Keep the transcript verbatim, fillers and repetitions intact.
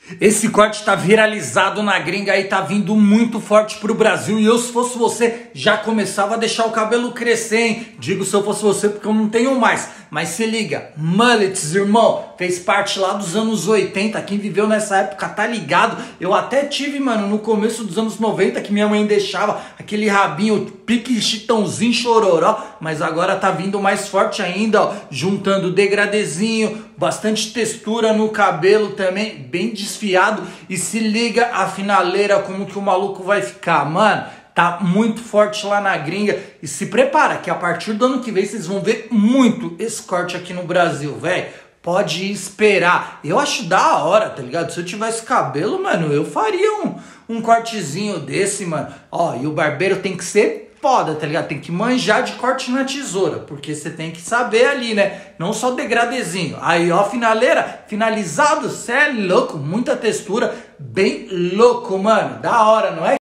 Esse corte tá viralizado na gringa aí, tá vindo muito forte pro Brasil. E eu, se fosse você, já começava a deixar o cabelo crescer, hein? Digo se eu fosse você porque eu não tenho mais. Mas se liga, mullets, irmão, fez parte lá dos anos oitenta. Quem viveu nessa época tá ligado. Eu até tive, mano, no começo dos anos noventa, que minha mãe deixava aquele rabinho, pique chitãozinho chororó. Mas agora tá vindo mais forte ainda, ó, juntando degradezinho, bastante textura no cabelo também, bem desfiado. E se liga a finaleira, como que o maluco vai ficar, mano. Tá muito forte lá na gringa. E se prepara que a partir do ano que vem vocês vão ver muito esse corte aqui no Brasil, velho. Pode esperar. Eu acho da hora, tá ligado? Se eu tivesse cabelo, mano, eu faria um, um cortezinho desse, mano. Ó, e o barbeiro tem que ser foda, tá ligado? Tem que manjar de corte na tesoura, porque você tem que saber ali, né? Não só degradezinho. Aí, ó, finaleira, finalizado, cê é louco. Muita textura, bem louco, mano. Da hora, não é?